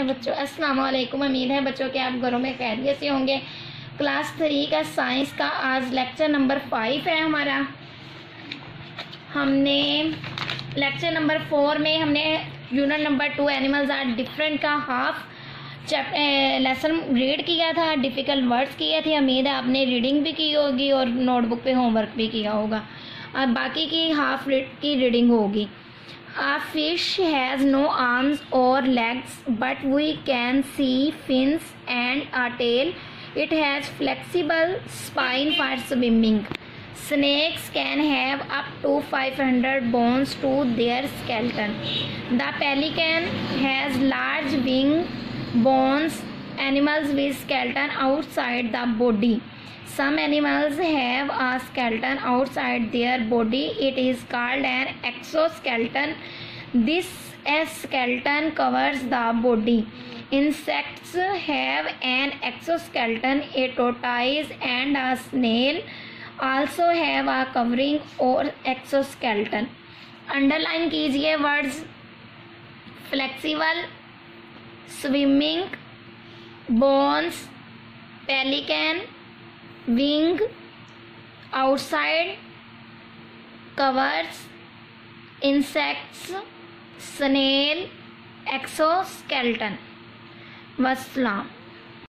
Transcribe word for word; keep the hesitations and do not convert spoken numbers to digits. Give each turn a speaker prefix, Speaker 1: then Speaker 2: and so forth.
Speaker 1: हैं बच्चों? अस्सलाम वालेकुम। उम्मीद है बच्चों के आप घरों में खैरियत से होंगे। क्लास थ्री का साइंस का आज लेक्चर नंबर फाइव है हमारा। हमने लेक्चर नंबर फोर में हमने unit number two animals are different का हाफ लेसन रीड किया था, डिफ़िकल्ट वर्ड्स किए थे। उम्मीद है आपने रीडिंग भी की होगी और नोटबुक पे होमवर्क भी किया होगा। अब बाकी की हाफ की रीडिंग होगी। A fish has no arms or legs, but we can see fins and a tail. It has flexible spine for swimming. Snakes can have up to five hundred bones to their skeleton. The pelican has large wing bones. Animals with skeleton outside the body. Some animals have a skeleton outside their body. It is called an exoskeleton. This skeleton covers the body. Insects have an exoskeleton. A tortoise and a snail also have a covering or exoskeleton. Underline कीजिए words flexible, swimming, bones, pelican, wing, outside, covers, insects, snail, exoskeleton. वस्सलाम।